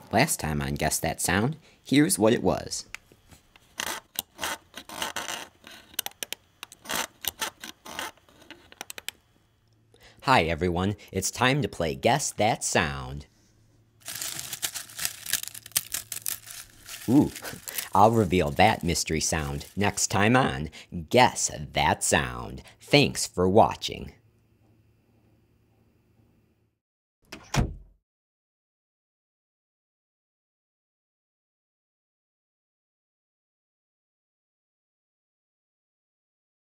Last time on Guess That Sound, here's what it was. Hi everyone, it's time to play Guess That Sound. Ooh, I'll reveal that mystery sound next time on Guess That Sound. Thanks for watching.